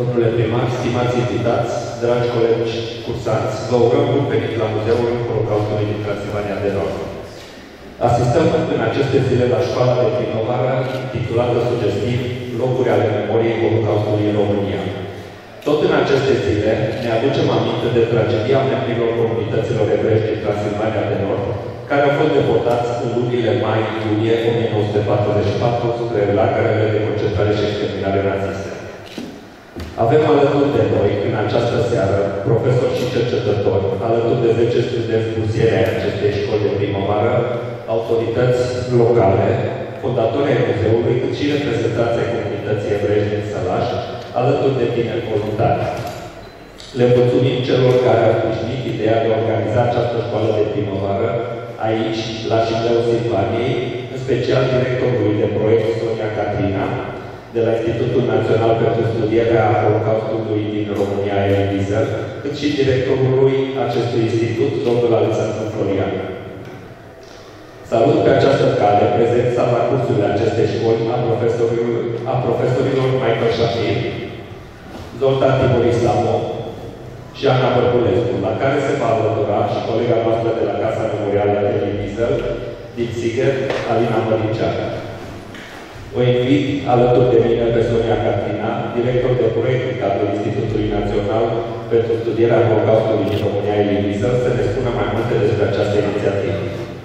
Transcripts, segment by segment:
Domnule primar, stimați invitați, dragi colegi cursanți, vă urăm bun venit la Muzeul Holocaustului din Transilvania de Nord. Asistăm în aceste zile la școala de primăvară, titulată sugestiv Locuri ale memoriei Holocaustului în România. Tot în aceste zile ne aducem aminte de tragedia membrilor comunităților evrești din Transilvania de Nord, care au fost deportați în lunile mai-iunie 1944 spre lagărele de concentrare și exterminare naziste. Avem alături de noi, în această seară, profesori și cercetători, alături de 10 studenți bursieri ai acestei școli de primăvară, autorități locale, fondatori ai muzeului, cât și reprezentanți ai comunității evreiești din Sălaș, alături de tineri voluntari. Le mulțumim celor care au sprijinit ideea de a organiza această școală de primăvară aici, la Șileul Silvaniei, în special directorului de proiect Sonia Catrina, de la Institutul Național pentru Studierea Holocaustului din România, Elie Wiesel, cât și directorului acestui institut, domnul Alexandru Florian. Salut pe această cale prezența la cursurile acestei școli a profesorilor Michael Shafir, Zoltan Tibor Islamo și Ana Bărbulescu, la care se va alătura și colega noastră de la Casa Memorială Elie Wiesel, din Sighet, Alina Mărinceacă. O invit alături de mine pe Sonia Catrina, director de proiect în cadrul Institutului Național pentru Studierea Holocaustului din România, Elie Wiesel, să ne spună mai multe despre această inițiativă.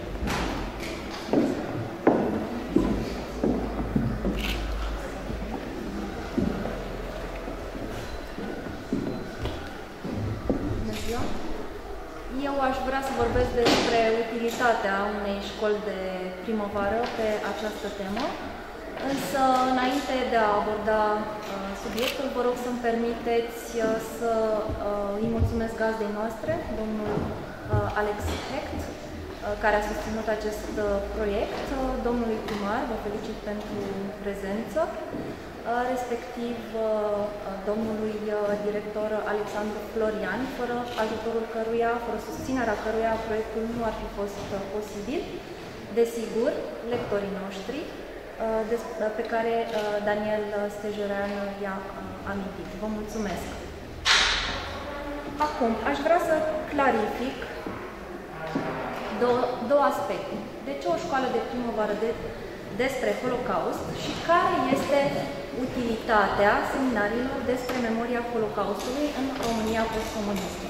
Eu aș vrea să vorbesc despre utilitatea unei școli de primăvară pe această temă. Însă, înainte de a aborda subiectul, vă rog să-mi permiteți să îi mulțumesc gazdei noastre, domnul Alex Hecht, care a susținut acest proiect, domnului primar, vă felicit pentru prezență, respectiv domnului director Alexandru Florian, fără ajutorul căruia, fără susținerea căruia, proiectul nu ar fi fost posibil. Desigur, lectorii noștri, pe care Daniel Stejorean i-a amintit. Vă mulțumesc! Acum, aș vrea să clarific două aspecte. De ce o școală de primăvară despre Holocaust și care este utilitatea seminariilor despre memoria Holocaustului în România postcomunistă?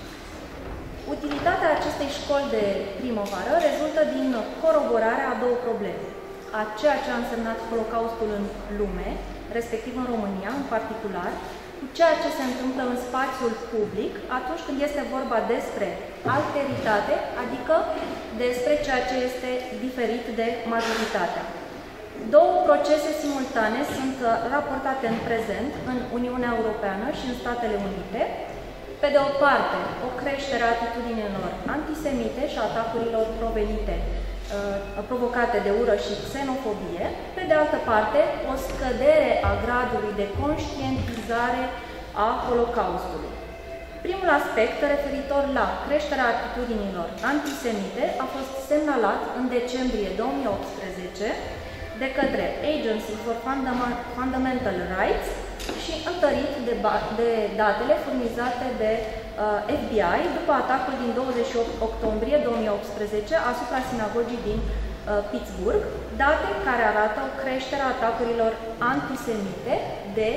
Utilitatea acestei școli de primăvară rezultă din coroborarea a două probleme. A ceea ce a însemnat Holocaustul în lume, respectiv în România în particular, cu ceea ce se întâmplă în spațiul public atunci când este vorba despre alteritate, adică despre ceea ce este diferit de majoritatea. Două procese simultane sunt raportate în prezent în Uniunea Europeană și în Statele Unite. Pe de o parte, o creștere a atitudinilor antisemite și a atacurilor provocate de ură și xenofobie, pe de altă parte, o scădere a gradului de conștientizare a Holocaustului. Primul aspect, referitor la creșterea atitudinilor antisemite, a fost semnalat în decembrie 2018 de către Agency for Fundamental Rights și întărit de datele furnizate de FBI după atacul din 28 octombrie 2018 asupra sinagogii din Pittsburgh, date care arată o creștere a atacurilor antisemite de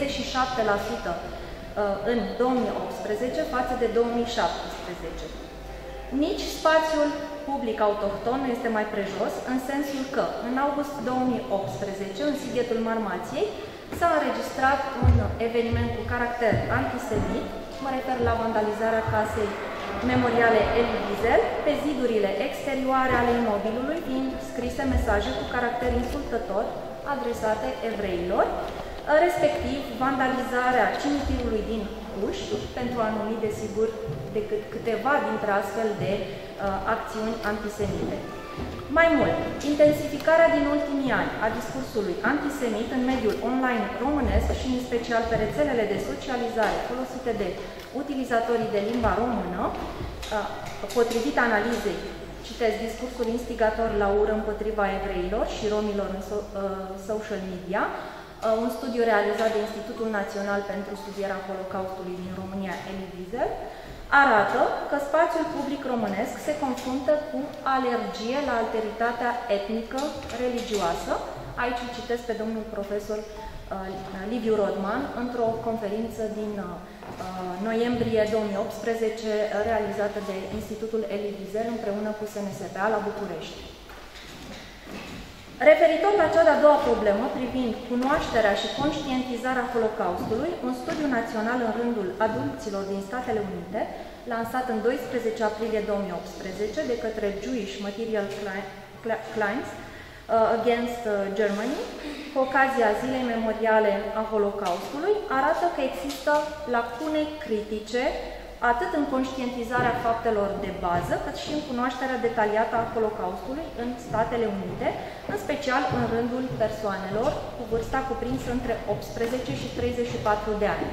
37% în 2018 față de 2017. Nici spațiul public autohton nu este mai prejos, în sensul că în august 2018, în Sighetul Marmației, s-a înregistrat un eveniment cu caracter antisemit, mă refer la vandalizarea casei memoriale Elie Wiesel, pe zidurile exterioare ale imobilului fiind scrise mesaje cu caracter insultător adresate evreilor, respectiv vandalizarea cimitirului din Huș, pentru a numi desigur decât câteva dintre astfel de acțiuni antisemite. Mai mult, intensificarea din ultimii ani a discursului antisemit în mediul online românesc și în special pe rețelele de socializare folosite de utilizatorii de limba română, potrivit analizei, citesc, discursul instigator la ură împotriva evreilor și romilor în social media, un studiu realizat de Institutul Național pentru Studierea Holocaustului din România, Elie Wiesel, arată că spațiul public românesc se confruntă cu alergie la alteritatea etnică, religioasă. Aici îl citesc pe domnul profesor Liviu Rodman într-o conferință din noiembrie 2018 realizată de Institutul Elie Wiesel împreună cu SNSPA la București. Referitor la cea de-a doua problemă privind cunoașterea și conștientizarea Holocaustului, un studiu național în rândul adulților din Statele Unite, lansat în 12 aprilie 2018 de către Jewish Material Claims Against Germany, cu ocazia Zilei Memoriale a Holocaustului, arată că există lacune critice atât în conștientizarea faptelor de bază, cât și în cunoașterea detaliată a Holocaustului în Statele Unite, în special în rândul persoanelor cu vârsta cuprinsă între 18 și 34 de ani.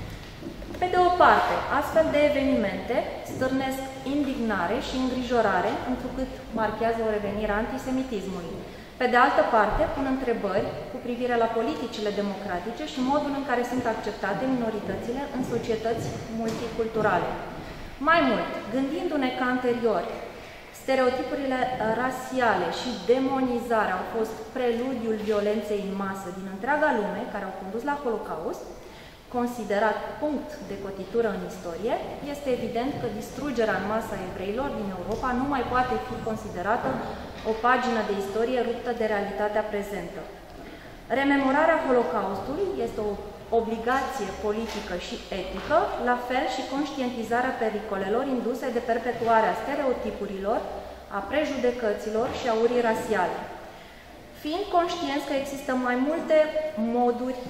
Pe de o parte, astfel de evenimente stârnesc indignare și îngrijorare, întrucât marchează o revenire a antisemitismului. Pe de altă parte, pun întrebări cu privire la politicile democratice și modul în care sunt acceptate minoritățile în societăți multiculturale. Mai mult, gândindu-ne că anterior, stereotipurile rasiale și demonizarea au fost preludiul violenței în masă din întreaga lume, care au condus la Holocaust, considerat punct de cotitură în istorie, este evident că distrugerea în masă a evreilor din Europa nu mai poate fi considerată o pagină de istorie ruptă de realitatea prezentă. Rememorarea Holocaustului este o obligație politică și etică, la fel și conștientizarea pericolelor induse de perpetuarea stereotipurilor, a prejudecăților și a urii rasiale. Fiind conștienți că există mai multe moduri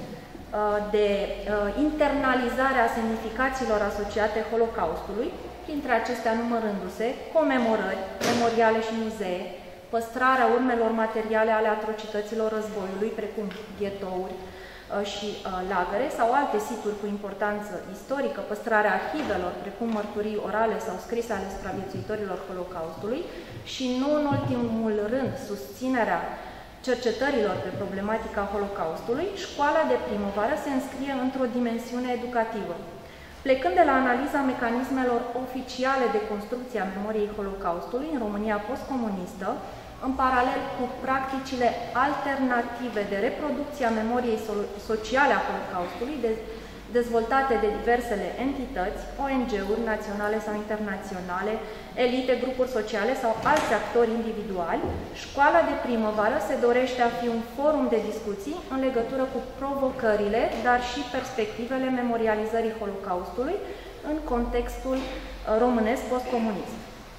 de internalizare a semnificațiilor asociate Holocaustului, printre acestea numărându-se comemorări, memoriale și muzee, păstrarea urmelor materiale ale atrocităților războiului, precum ghetouri și lagăre sau alte situri cu importanță istorică, păstrarea arhivelor, precum mărturii orale sau scrise ale supraviețuitorilor Holocaustului și, nu în ultimul rând, susținerea cercetărilor pe problematica Holocaustului, școala de primăvară se înscrie într-o dimensiune educativă. Plecând de la analiza mecanismelor oficiale de construcție a memoriei Holocaustului în România postcomunistă, în paralel cu practicile alternative de reproducție a memoriei sociale a Holocaustului, dezvoltate de diversele entități, ONG-uri naționale sau internaționale, elite, grupuri sociale sau alți actori individuali, școala de primăvară se dorește a fi un forum de discuții în legătură cu provocările, dar și perspectivele memorializării Holocaustului în contextul românesc postcomunist.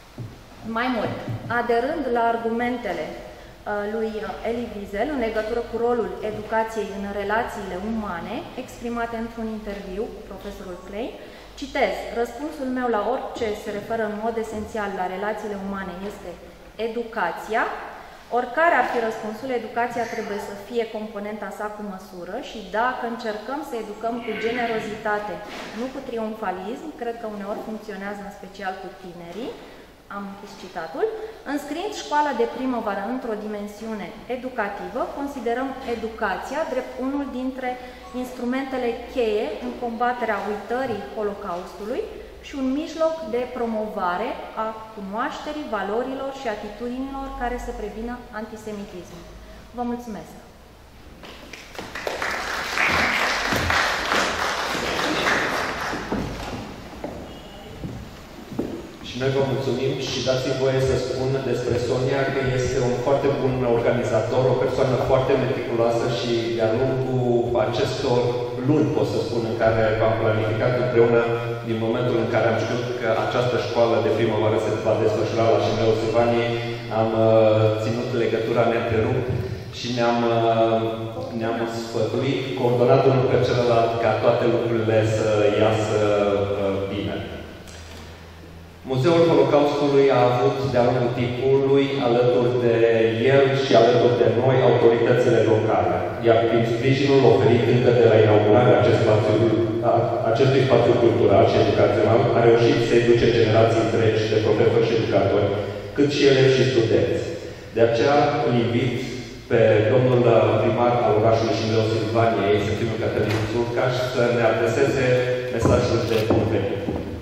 Mai mult, aderând la argumentele lui Elie Wiesel în legătură cu rolul educației în relațiile umane, exprimate într-un interviu cu profesorul Klein, citez: răspunsul meu la orice se referă în mod esențial la relațiile umane este educația. Oricare ar fi răspunsul, educația trebuie să fie componenta sa cu măsură și dacă încercăm să educăm cu generozitate, nu cu triumfalism, cred că uneori funcționează în special cu tinerii, am închis citatul, înscriind școala de primăvară într-o dimensiune educativă, considerăm educația drept unul dintre instrumentele cheie în combaterea uitării Holocaustului și un mijloc de promovare a cunoașterii, valorilor și atitudinilor care să prevină antisemitismul. Vă mulțumesc! Și noi vă mulțumim și dați-mi voie să spun despre Sonia că este un foarte bun organizator, o persoană foarte meticuloasă și de-a lungul acestor luni, pot să spun, în care v-am planificat împreună, din momentul în care am știut că această școală de primăvară se va desfășura la Șimeu Sivanie, am ținut legătura neîntrerupt și ne-am sfătuit, coordonat unul pe celălalt, ca toate lucrurile să iasă bine. Muzeul Holocaustului a avut de-a lungul timpului, alături de el și alături de noi, autoritățile locale. Iar prin sprijinul oferit încă de la inaugurarea acestui spațiu cultural și educațional, a reușit să educe generații întregi de profesori și educatori, cât și elevi și studenți. De aceea îl invit pe domnul primar al orașului Șimleu, Silvaniei, Sfântul Cătălin Țurcaș, să ne adreseze mesajul de bun venit.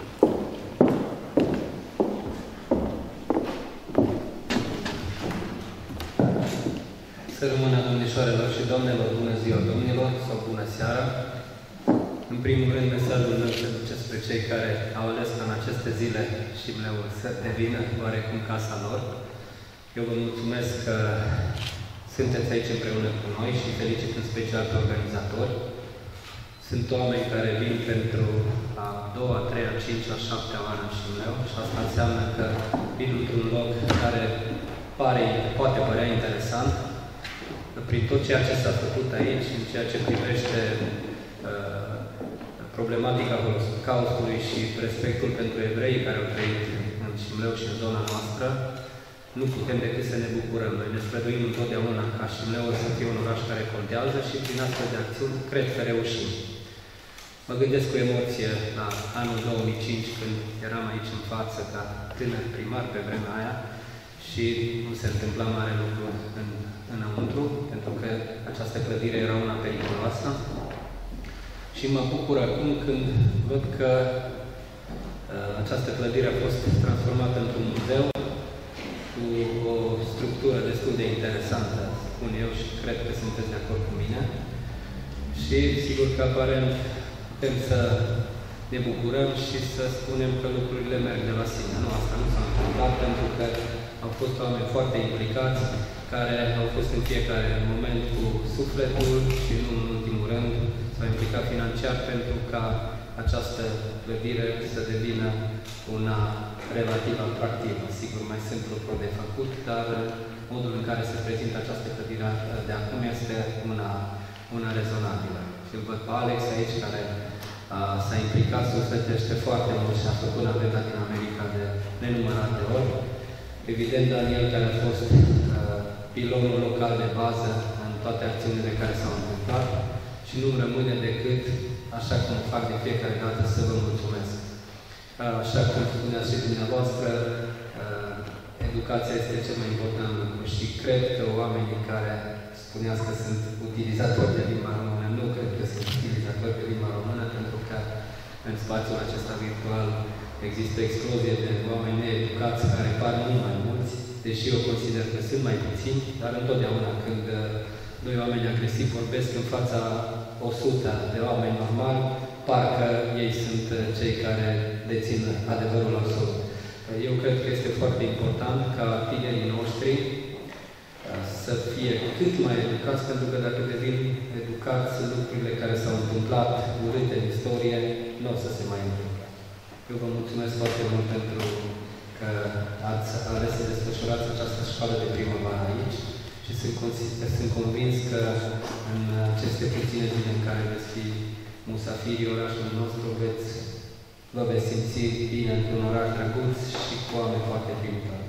Să rămână, domnișoarelor și doamnelor, bună ziua, domnilor, sau bună seara. În primul rând, mesajul meu se duce spre cei care au ales ca în aceste zile Șimleul să devină oarecum casa lor. Eu vă mulțumesc că sunteți aici împreună cu noi și felicit în special pe organizatori. Sunt oameni care vin pentru a doua, a treia, a cincea, a șaptea oară în Șimleu și asta înseamnă că vin într-un loc care poate părea interesant. Prin tot ceea ce s-a făcut aici, în ceea ce privește problematica Holocaustului și respectul pentru evreii care au trăit în Șimleu și în zona noastră, nu putem decât să ne bucurăm. Noi ne străduim întotdeauna ca Șimleul să fie un oraș care contează și prin astfel de acțiuni cred că reușim. Mă gândesc cu emoție la anul 2005, când eram aici în față ca tânăr primar pe vremea aia și nu se întâmpla mare lucru înăuntru, pentru că această clădire era una periculoasă. Și mă bucur acum când văd că această clădire a fost transformată într-un muzeu cu o structură destul de interesantă, spun eu, și cred că sunteți de acord cu mine. Și sigur că aparent putem să ne bucurăm și să spunem că lucrurile merg de la sine. Nu, asta nu s-a întâmplat, pentru că au fost oameni foarte implicați, care au fost în fiecare moment cu sufletul și nu în ultimul rând s-au implicat financiar pentru ca această clădire să devină una relativ atractivă. Sigur, mai sunt lucruri de făcut, dar modul în care se prezintă această clădire de acum este una rezonabilă. Și îl văd pe Alex aici, care s-a implicat sufletește foarte mult și a făcut naveta din America de nenumărate ori. Evident, Daniel, care a fost pilonul local de bază în toate acțiunile care s-au întâmplat și nu-mi rămâne decât, așa cum fac de fiecare dată, să vă mulțumesc. Așa cum spuneați și dumneavoastră, educația este cel mai important lucru și cred că oamenii care spuneați că sunt utilizatori de limba română, nu cred că sunt utilizatori de limba română, pentru că în spațiul acesta virtual există o explozie de oameni needucați care par mult mai mulți, deși eu consider că sunt mai puțini, dar întotdeauna când doi oameni agresivi vorbesc în fața 100 de oameni normali, parcă ei sunt cei care dețin adevărul absolut. Eu cred că este foarte important ca tinerii noștri să fie cât mai educați, pentru că dacă devin educați, lucrurile care s-au întâmplat urâte în istorie nu o să se mai întâmple. Eu vă mulțumesc foarte mult pentru că ați ales să desfășurați această școală de primăvară aici și sunt convins că în aceste puține zile în care veți fi musafirii orașului nostru, vă veți simți bine într-un oraș drăguț și cu oameni foarte primitori.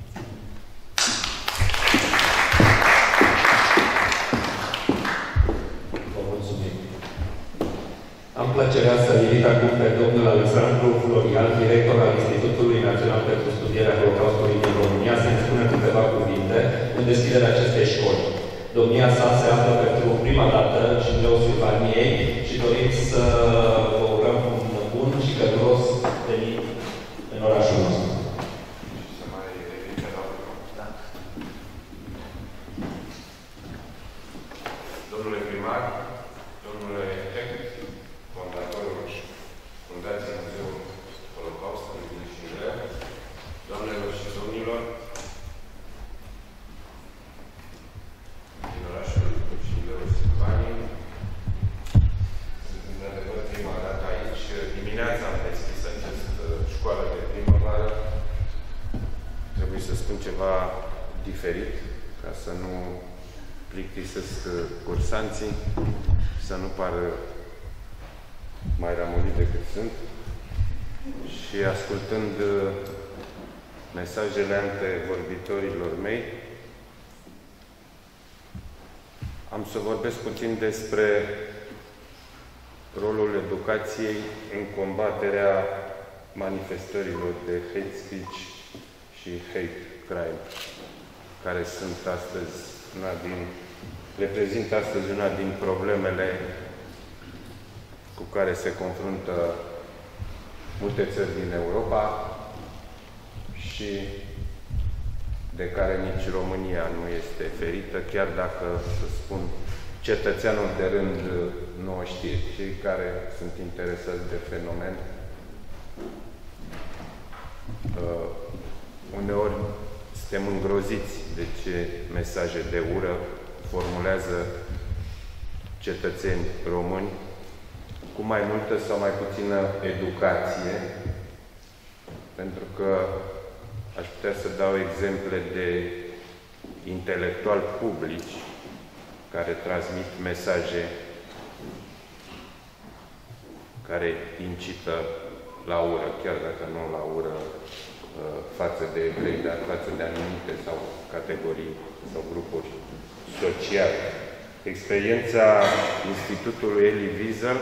Vă mulțumim. Am plăcerea să invit acum pe domnul Alexandru Florian, director al Institutului Național pentru Studierea Holocaustului din România, să-mi spună câteva cuvinte în deschiderea acestei școli. Domnia sa se află pentru prima dată în Șimleu Silvaniei și dorim să vă urăm un bun și călduros venit în orașul nostru. Domnule primar, domnule fondatorul Fundației Muzeul Holocaustului din Șimleu, doamnelor și domnilor, din orașul Șimleu Silvaniei, sunt într-adevăr prima dată aici. Dimineața am deschis această școală de primăvară. Trebuie să spun ceva diferit, ca să nu plictisesc cursanții, să nu pară mai ramonit decât sunt. Și ascultând mesajele antevorbitorilor mei, am să vorbesc puțin despre rolul educației în combaterea manifestărilor de hate speech și hate crime, care sunt astăzi reprezintă astăzi una din problemele cu care se confruntă multe țări din Europa și de care nici România nu este ferită, chiar dacă, să spun, cetățeanul de rând nu o știe. Cei care sunt interesați de fenomen uneori suntem îngroziți de ce mesaje de ură formulează cetățeni români cu mai multă sau mai puțină educație, pentru că aș putea să dau exemple de intelectuali publici care transmit mesaje care incită la ură, chiar dacă nu la ură față de evrei, dar față de anumite sau categorii sau grupuri sociale. Experiența Institutului Elie Wiesel,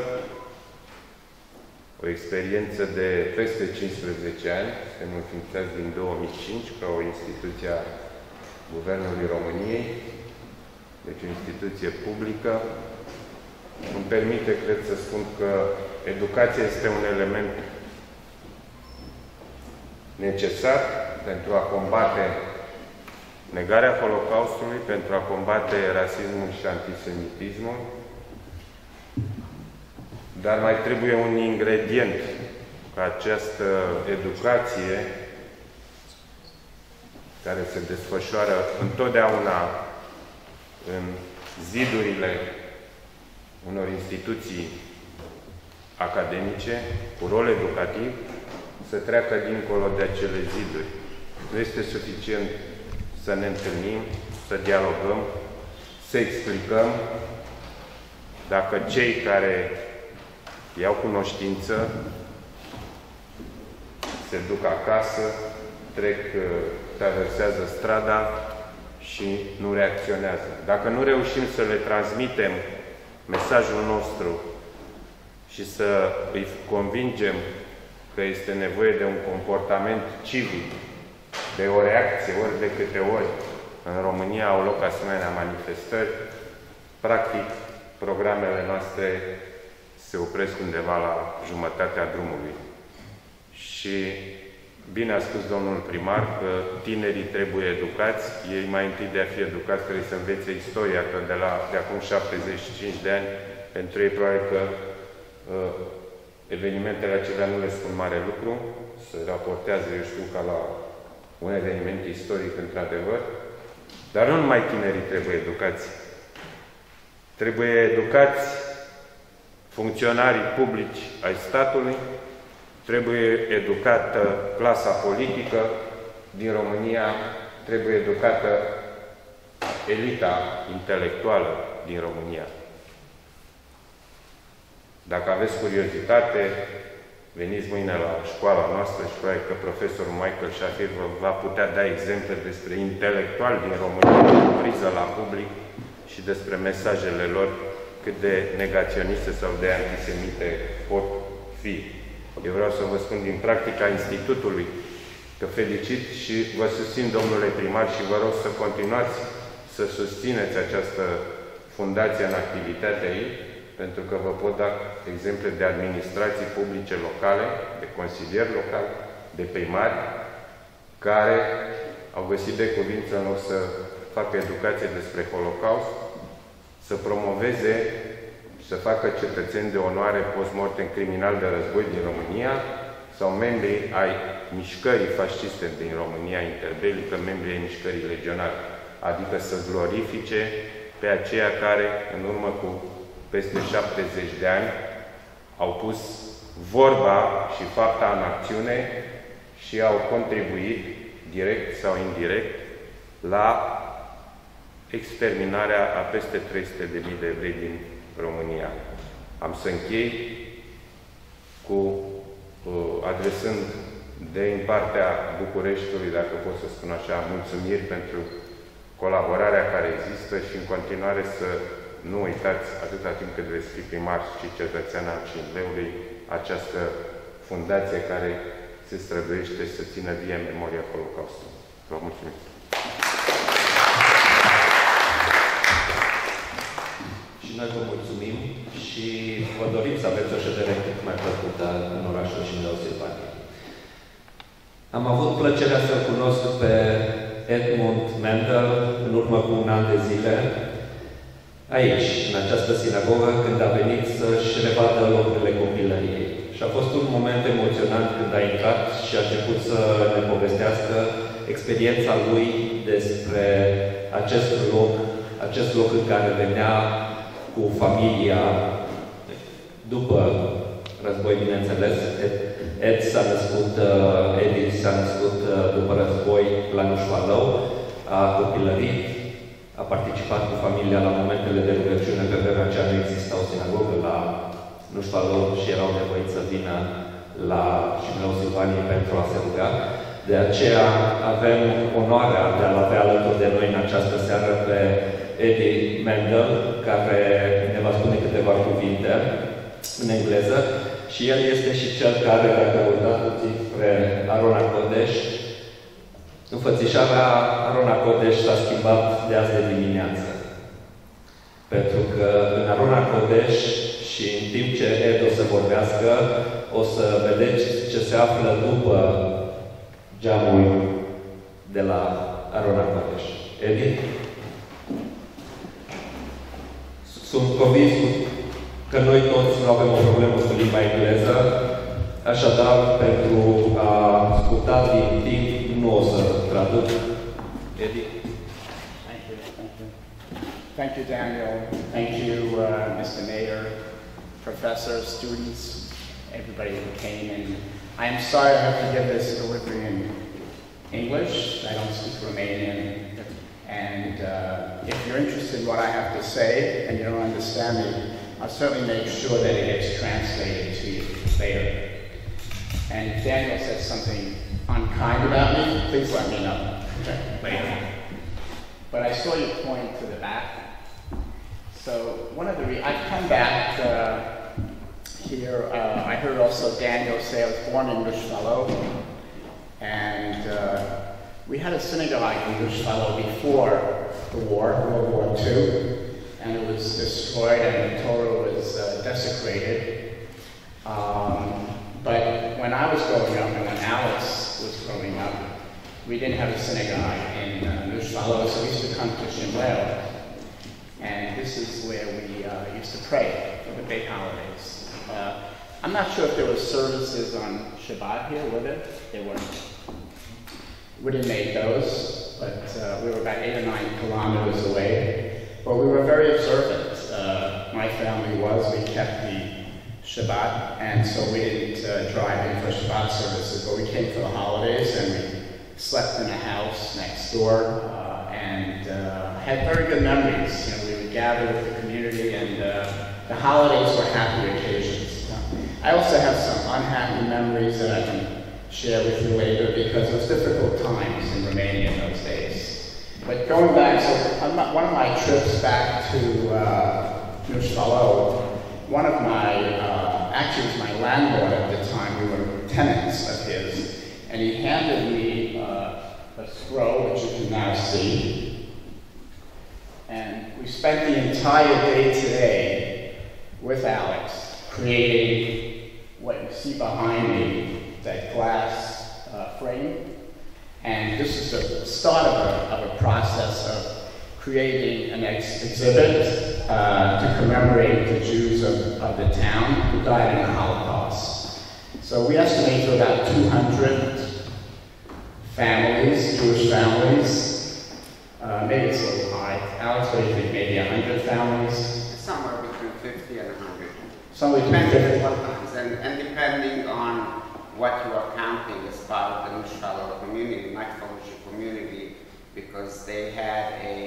o experiență de peste 15 ani, suntem înființați din 2005 ca o instituție a Guvernului României, deci o instituție publică, îmi permite, cred, să spun că educația este un element necesar pentru a combate negarea Holocaustului, pentru a combate rasismul și antisemitismul, dar mai trebuie un ingredient ca această educație care se desfășoară întotdeauna în zidurile unor instituții academice, cu rol educativ, să treacă dincolo de acele ziduri. Nu este suficient să ne întâlnim, să dialogăm, să explicăm, dacă cei care iau cunoștință se duc acasă, traversează strada și nu reacționează. Dacă nu reușim să le transmitem mesajul nostru și să îi convingem că este nevoie de un comportament civic, de o reacție ori de câte ori în România au loc asemenea manifestări, practic programele noastre se opresc undeva la jumătatea drumului. Și bine a spus domnul primar că tinerii trebuie educați, ei mai întâi de a fi educați trebuie să învețe istoria, că de acum 75 de ani, pentru ei probabil că evenimentele acelea nu le spun mare lucru, se raportează, eu știu, ca la un eveniment istoric, într-adevăr, dar nu numai tinerii trebuie educați. Trebuie educați funcționarii publici ai statului, trebuie educată clasa politică din România, trebuie educată elita intelectuală din România. Dacă aveți curiozitate, veniți mâine la școala noastră și probabil că profesorul Michael Shafir vă va putea da exemple despre intelectuali din România cu priză la public și despre mesajele lor cât de negaționiste sau de antisemite pot fi. Eu vreau să vă spun din practica Institutului că felicit și vă susțin, domnule primar, și vă rog să continuați să susțineți această fundație în activitatea ei, pentru că vă pot da exemple de administrații publice locale, de consilieri locali, de primari, care au găsit de cuvință în loc să facă educație despre Holocaust, să promoveze și să facă cetățeni de onoare post-mortem criminali de război din România sau membrii ai mișcării fasciste din România interbelică, membrii ai mișcării legionare, adică să glorifice pe aceia care, în urmă cu peste 70 de ani, au pus vorba și fapta în acțiune și au contribuit, direct sau indirect, la exterminarea a peste 300.000 de evrei din România. Am să închei cu adresând din partea Bucureștiului, dacă pot să spun așa, mulțumiri pentru colaborarea care există și în continuare să nu uitați, atâta timp cât veți fi primar și cetățean al Cinleului, această fundație care se străduiește să țină vie memoria Holocaustului. Vă mulțumesc! noi vă mulțumim și vă dorim să aveți o ședere cât mai plăcută în orașul Șimleu Silvania. Am avut plăcerea să-l cunosc pe Edmund Mendel în urmă cu un an de zile, aici, în această sinagogă, când a venit să-și revadă locurile copilăriei. Și a fost un moment emoționant când a intrat și a început să ne povestească experiența lui despre acest loc în care venea cu familia după război, bineînțeles. Edith s-a născut după război la Nușvalău, a copilărit, a participat cu familia la momentele de rugăciune, pe vremea aceea nu exista o sinagogă la Nușvalău și erau nevoiți să vină la Șimleu Silvaniei pentru a se ruga. De aceea avem onoarea de a-l avea alături de noi în această seară pe Eddie Mendel, care ne va spune câteva cuvinte în engleză. Și el este și cel care, dacă vă uitați puțin spre Arona Codeș, înfățișarea Arona Codeș s-a schimbat de azi de dimineață. Pentru că în Arona Codeș și în timp ce Ed o să vorbească, o să vedeți ce se află după geamul de la Arona Codeș. Edi? Sunt convins că noi toți nu avem o problemă cu limba engleză, așadar, pentru a asculta din timp, nu o să traduc. Edi? Thank you, Daniel. Thank you, Mr. Mayor, professors, students, everybody who came. And I am sorry I have to give this delivery in English. I don't speak Romanian. And if you're interested in what I have to say and you don't understand me, I'll certainly make sure that it gets translated to you later. And if Daniel says something unkind about me, please let me know later. But I saw you point to the back. So one of the I've come back here. I heard also Daniel say I was born in Nușvalău, and we had a synagogue in Nușvalău before the war, World War II, and it was destroyed and the Torah was desecrated. But when I was growing up and when Alex was growing up, we didn't have a synagogue in Nușvalău, so we used to come to Șimleu. And this is where we used to pray for the big holidays. I'm not sure if there were services on Shabbat here, were there? There weren't. We didn't make those, but we were about 8 or 9 kilometers away. But we were very observant. My family was. We kept the Shabbat, and so we didn't drive in for Shabbat services, but we came for the holidays, and we slept in a house next door, and had very good memories. You know, we would gather with the community, and the holidays were happy occasions. I also have some unhappy memories that I can share with you later because it was difficult times in Romania in those days. But going back, so one of my trips back to Nușvalău, one of my, actually was my landlord at the time, we were tenants of his, and he handed me a scroll, which you can now see. And we spent the entire day today with Alex creating what you see behind me, that glass frame. And this is the start of a process of creating an exhibit to commemorate the Jews of the town who died in the Holocaust. So we estimate to about 200 families, Jewish families. Maybe it's a little high. Alex, what do you think? Maybe 100 families? Somewhere between 50 and 100. Somewhere between 50. And depending on what you are counting as part of the Nușvalău community, not fellowship community, because they had a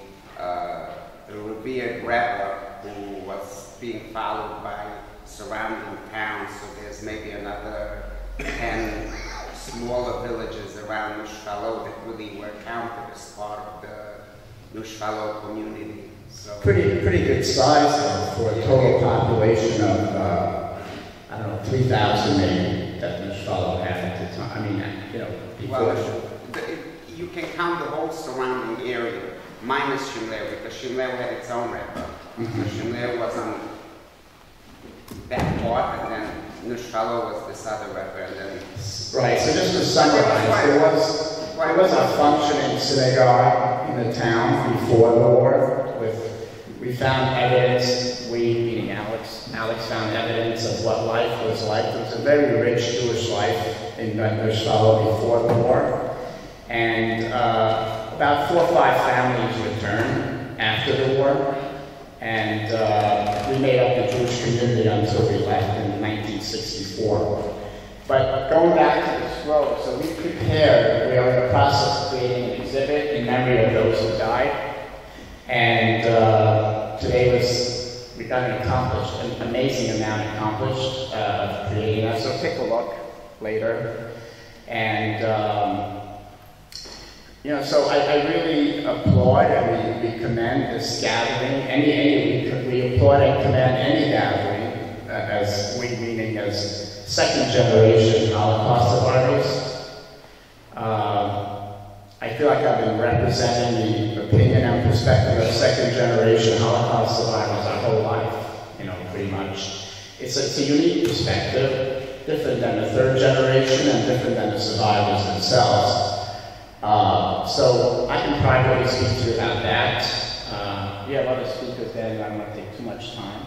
revered rebbe who was being followed by surrounding towns, so there's maybe another 10 smaller villages around Nușvalău that really were counted as part of the Nușvalău community. So Pretty good size though, for a total population of, I don't know, 3,000 maybe that Nușvalău had at the time. I mean, you know, before. Well, you can count the whole surrounding area. minus Shimleu, because Shimleu had its own rebbe. Shimleu was on that part, and then Nushfalo was this other rebbe, and then... Right, so just to summarize, there was a functioning synagogue in the town before the war. We found evidence, meaning Alex found evidence of what life was like. It was a very rich Jewish life in Nushfalo before the war. And about 4 or 5 families returned after the war. And we made up the Jewish community until we left in 1964. But going back to the scroll, so we are in the process of creating an exhibit in memory of those who died. And today we got an amazing amount accomplished of creating that. So take a look later. And, so I really applaud and we commend this gathering. We applaud and commend any gathering, meaning as second-generation Holocaust survivors. I feel like I've been representing the opinion and perspective of second-generation Holocaust survivors our whole life, pretty much. It's a unique perspective, different than the third generation and different than the survivors themselves. So I can privately speak to you about that. You have other speakers there, and I don't want to take too much time.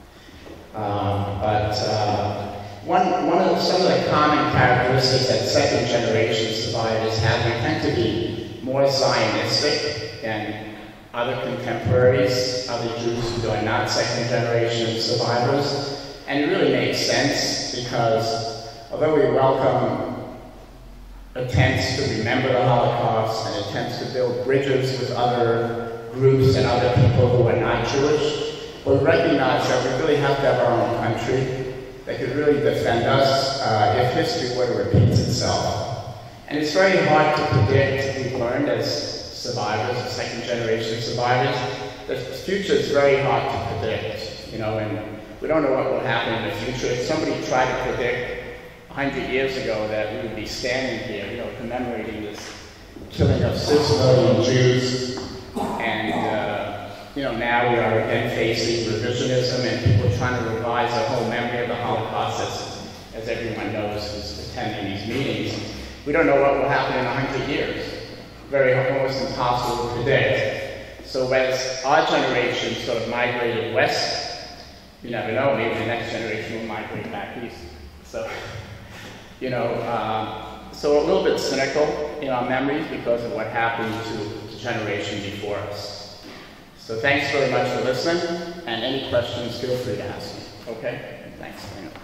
Some of the common characteristics that second-generation survivors have, we tend to be more Zionistic than other contemporaries, other Jews who are not second-generation survivors. And it really makes sense because although we welcome attempts to remember the Holocaust and attempts to build bridges with other groups and other people who are not Jewish, we recognize that we really have to have our own country that could really defend us if history were to repeat itself. And it's very hard to predict. We've learned as survivors, as second-generation survivors, the future is very hard to predict, and we don't know what will happen in the future. If somebody tried to predict 100 years ago that we would be standing here, commemorating this killing of 6 million Jews, and now we are again facing revisionism and people trying to revise the whole memory of the Holocaust, as everyone knows who's attending these meetings. We don't know what will happen in 100 years. Almost impossible to predict. So as our generation sort of migrated west, you never know, maybe the next generation will migrate back east. So, so a little bit cynical in our memories because of what happened to the generation before us. So thanks very much for listening, and any questions, feel free to ask me. Okay? Thanks.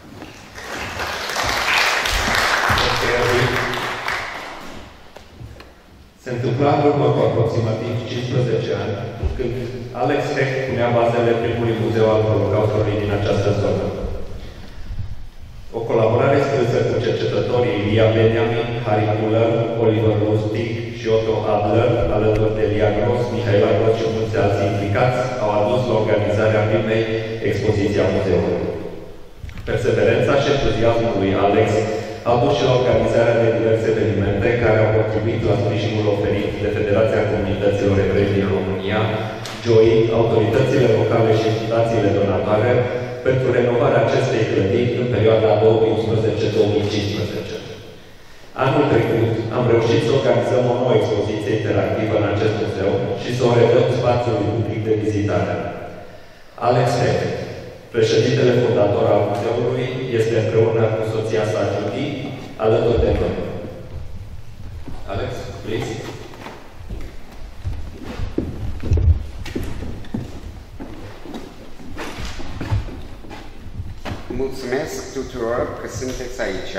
Se întâmpla în urmă cu aproximativ 15 ani, când Alex Hecht punea bazele primului muzeu al Holocaustului din această zonă. O colaborare strânsă cu cercetătorii Ilia Benjamin, Harry Muller, Oliver Lustig și Otto Adler, alături de Lia Gross, Mihaela Gross și mulți alții implicați, au adus la organizarea primei expoziții a muzeului. Perseverența și entuziasmul lui Alex au dus și la organizarea de diverse evenimente care au contribuit la sprijinul oferit de Federația Comunităților Evrei din România, JOI, autoritățile locale și fundațiile donatoare pentru renovarea acestei clădiri în perioada 2011-2015. Anul trecut am reușit să organizăm o nouă expoziție interactivă în acest muzeu și să o redăm spațiului public de vizitare. Alex Hecht, președintele fondator al muzeului, este împreună cu soția sa Judy alături de noi. Alex, please. Mulțumesc tuturor că sunteți aici.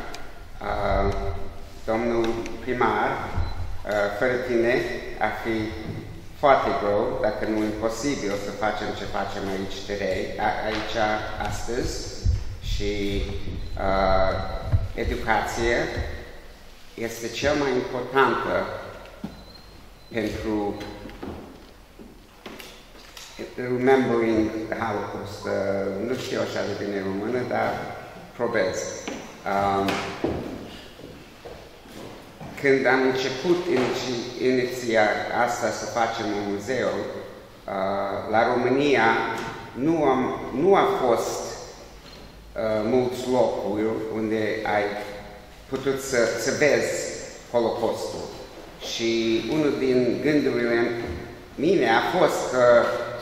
Domnul primar, fără tine ar fi foarte greu, dacă nu imposibil, să facem ce facem aici astăzi. Și educația este cel mai importantă pentru remembering the Holocaust. Nu știu așa de bine română, dar probez. când am început iniția asta să facem un muzeu, la România nu a fost mulți locuri unde ai putut să vezi Holocaustul. Și unul din gândurile mine a fost că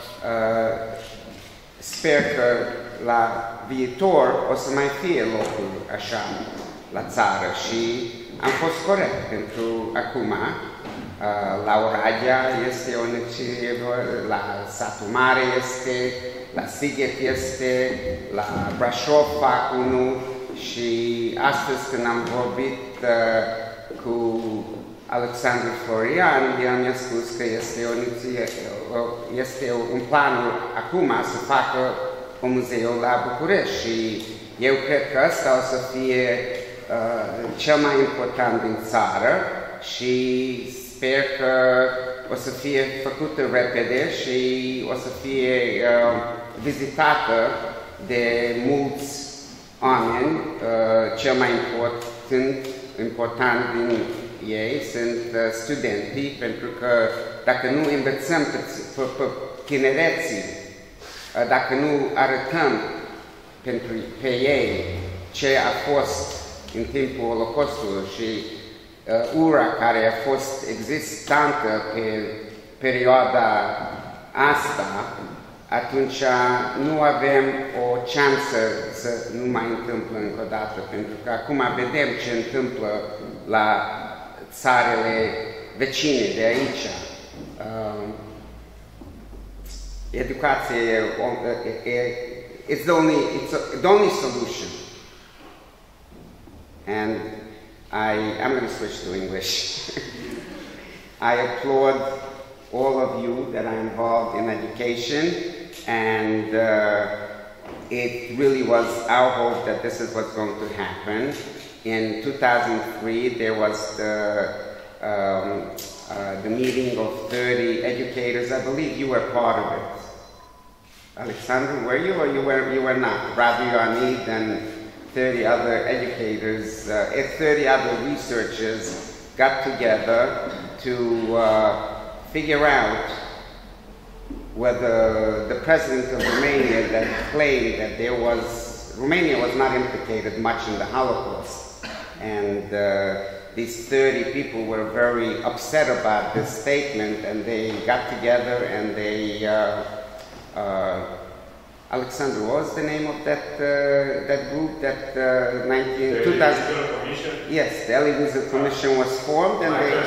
sper că la viitor o să mai fie locuri așa la țară și am fost corect, pentru acum la Oradea este o inițiativă, la Satul Mare este, la Sighet este, la Brașov fac unul și astăzi când am vorbit cu Alexandru Florian, el mi-a spus că este un plan acum să facă un muzeu la București și eu cred că ăsta o să fie cel mai important din țară și sper că o să fie făcută repede și o să fie vizitată de mulți oameni. Cel mai important din ei sunt studenții, pentru că dacă nu învățăm pe tinereții, dacă nu arătăm pe ei ce a fost în timpul Holocaustului și ura care a fost existentă pe perioada asta, atunci nu avem o șansă să nu mai întâmplă încă o dată, pentru că acum vedem ce întâmplă la țările vecine de aici. Educație it's the only solution. And I'm going to switch to English. I applaud all of you that are involved in education, and it really was our hope that this is what's going to happen. In 2003, there was the meeting of 30 educators. I believe you were part of it. Alexandra, were you, or you were not? Rabbi Yoanid and 30 other educators, 30 other researchers got together to figure out whether the president of Romania that claimed that Romania was not implicated much in the Holocaust. And these 30 people were very upset about this statement, and they got together and they Alexander, what was the name of that group that 2000? Commission? Yes, the Elie Wiesel Commission was formed, and they.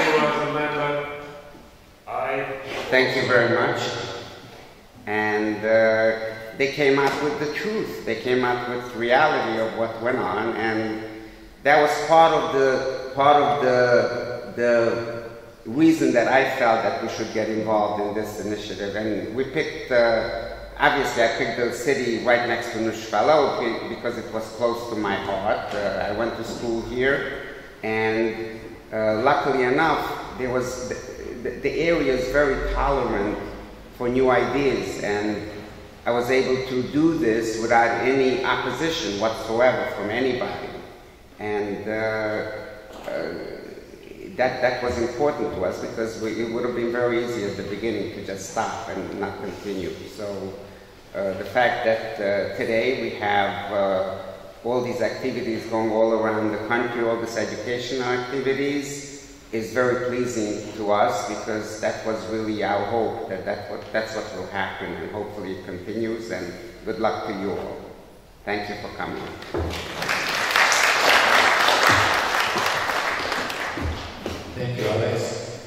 Thank you very much. And they came up with the truth. They came up with reality of what went on, and that was part of the reason that I felt that we should get involved in this initiative. And we picked. Obviously, I picked the city right next to Nushfalou because it was close to my heart. I went to school here, and luckily enough, there was the area is very tolerant for new ideas, and I was able to do this without any opposition whatsoever from anybody, and that was important to us because it would have been very easy at the beginning to just stop and not continue. So the fact that today we have all these activities going all around the country, all these educational activities, is very pleasing to us because that was really our hope, that's what will happen, and hopefully it continues, and good luck to you all. Thank you for coming. Thank you, Alex.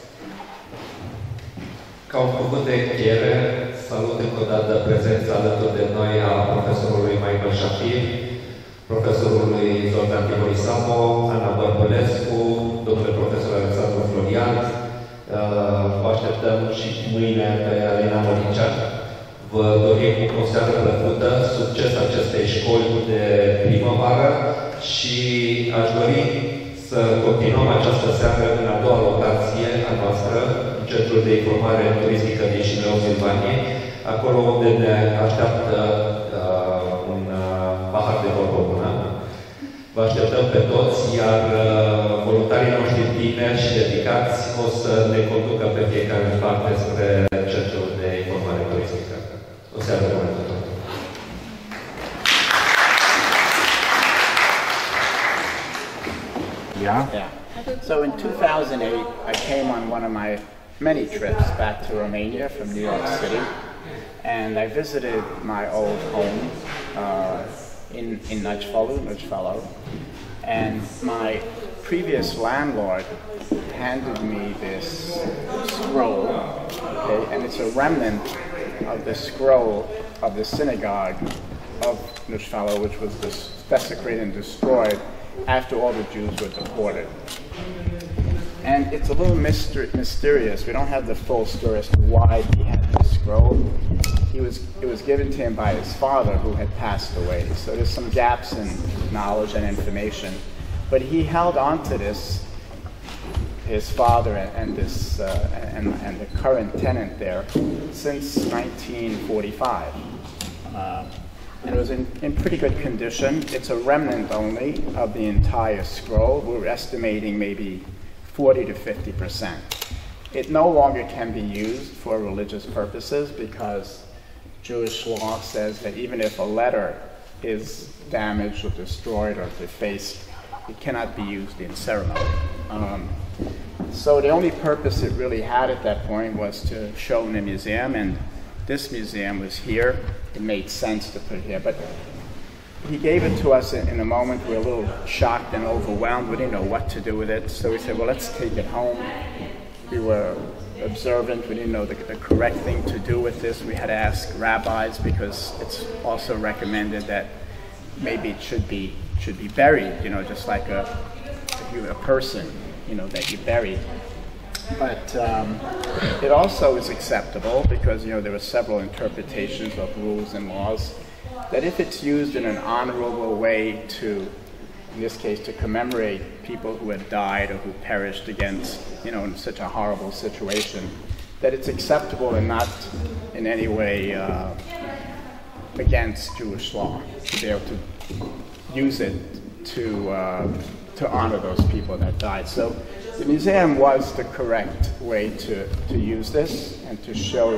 Ca un cuvânt de încheiere, salut încă o dată prezența alături de noi a profesorului Michael Shafir, profesorului Zoltan Tivorisamo, Ana Bărbulescu, domnule profesor Alexandru Florian. Vă așteptăm și mâine pe Alina Măricea. Vă dorim o seară plăcută, succes acestei școli de primăvară și aș dori să continuăm această seară în a doua locație a noastră, în Centrul de Informare Turistică din Șileau, Silvanie, acolo unde ne așteaptă un pahar de vorbă bună. Vă așteptăm pe toți, iar voluntarii noștri tineri și dedicați o să ne conducă pe fiecare în parte spre cercul de informare turistică. O seară bună tuturor! Yeah? Yeah. So in 2008, I came on one of my many trips back to Romania from New York City, and I visited my old home in Nagyfalu, and my previous landlord handed me this scroll, okay, and it's a remnant of the scroll of the synagogue of Nagyfalu, which was desecrated and destroyed after all the Jews were deported. And it's a little mysterious. We don't have the full story as to why he had this scroll. It was given to him by his father, who had passed away. So there's some gaps in knowledge and information. But he held on to this, his father and the current tenant there, since 1945. And it was in pretty good condition. It's a remnant only of the entire scroll. We're estimating maybe 40 to 50%. It no longer can be used for religious purposes because Jewish law says that even if a letter is damaged or destroyed or defaced, it cannot be used in ceremony. So the only purpose it really had at that point was to show in a museum, and this museum was here. It made sense to put it here, but he gave it to us in a moment. We were a little shocked and overwhelmed. We didn't know what to do with it, so we said, well, let's take it home. We were observant. We didn't know the correct thing to do with this. We had to ask rabbis because it's also recommended that maybe it should be buried, you know, just like a person, you know, that you bury. But it also is acceptable because, you know, there are several interpretations of rules and laws that if it's used in an honorable way to, in this case, to commemorate people who had died or who perished against, you know, in such a horrible situation, that it's acceptable and not in any way against Jewish law to be able to use it to honor those people that died. So the museum was the correct way to use this and to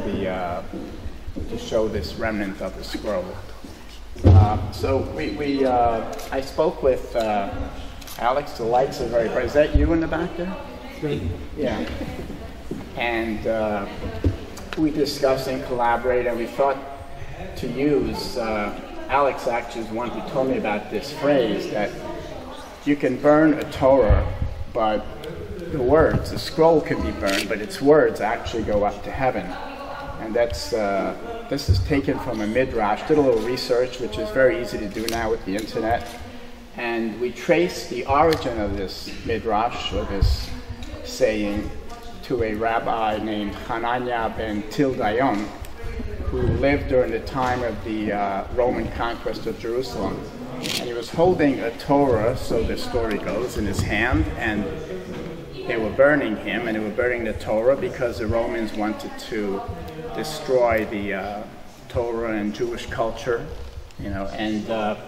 show this remnant of the scroll. So I spoke with Alex. The lights are very bright. Is that you in the back there? Yeah. And we discussed and collaborated, and we thought to use, Alex actually is one who told me about this phrase that you can burn a Torah, but the words, the scroll can be burned, but its words actually go up to heaven. And that's, this is taken from a midrash. Did a little research, which is very easy to do now with the internet. And we traced the origin of this midrash, or this saying, to a rabbi named Hananiah ben Tildayon, who lived during the time of the Roman conquest of Jerusalem. And he was holding a Torah, so the story goes, in his hand, and they were burning him, and they were burning the Torah because the Romans wanted to destroy the Torah and Jewish culture, you know, and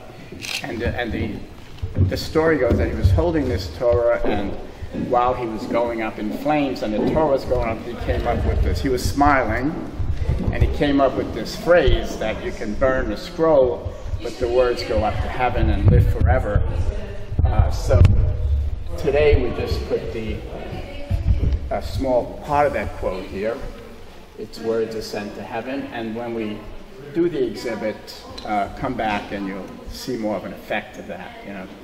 the story goes that he was holding this Torah, and while he was going up in flames and the Torah was going up, he came up with this. He was smiling, and he came up with this phrase that you can burn the scroll, but the words go up to heaven and live forever. So today we just put a small part of that quote here. Its words ascend to heaven, and when we do the exhibit, come back and you'll see more of an effect of that, you know.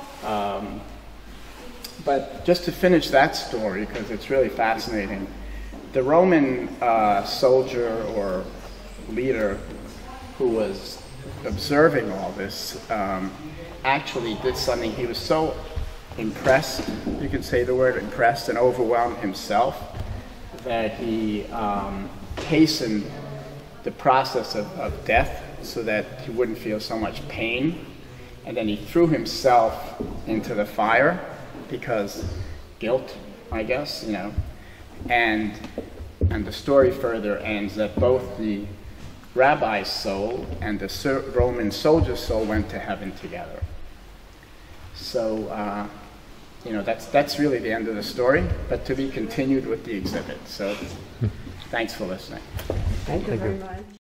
But just to finish that story, because it's really fascinating, the Roman soldier or leader who was observing all this actually did something. He was so impressed, you can say the word impressed, and overwhelmed himself that he hastened the process of death so that he wouldn't feel so much pain. And then he threw himself into the fire because guilt, I guess, you know. And the story further ends that both the rabbi's soul and the Roman soldier's soul went to heaven together. So you know, that's really the end of the story, but to be continued with the exhibit. So thanks for listening. Thank you very much.